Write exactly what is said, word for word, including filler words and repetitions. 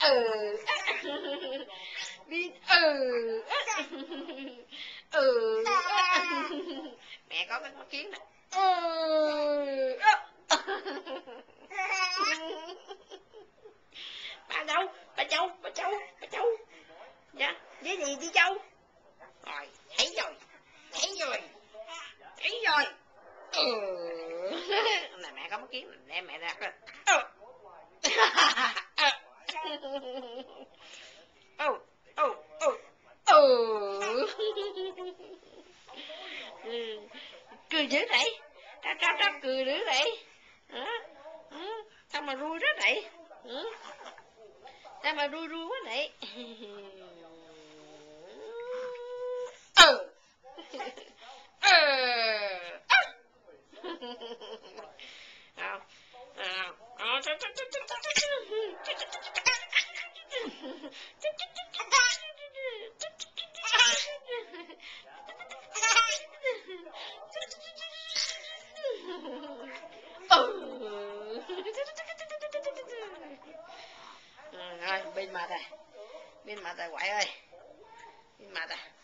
ừ Bin ừ ừ mẹ có cái mắt kiến nè. Ừ ba đâu, ba Châu, ba Châu, ba Châu. Dạ, với gì đi Châu? Rồi, thấy rồi, thấy rồi, thấy rồi. Ừ. Này mẹ có mắt kiến nè, đem mẹ ra coi. Ừ. Ừ, ừ, ừ. Ừ. Cười dữ vậy? Trao trao trao cười dữ vậy? Hả? Hả? Sao mà vui đó vậy? Hả? Sao mà vui vui quá vậy? Ừ. Ừ. Không. Ừ, thôi bên mặt rồi, bên mặt rồi quậy ơi, bên mặt rồi.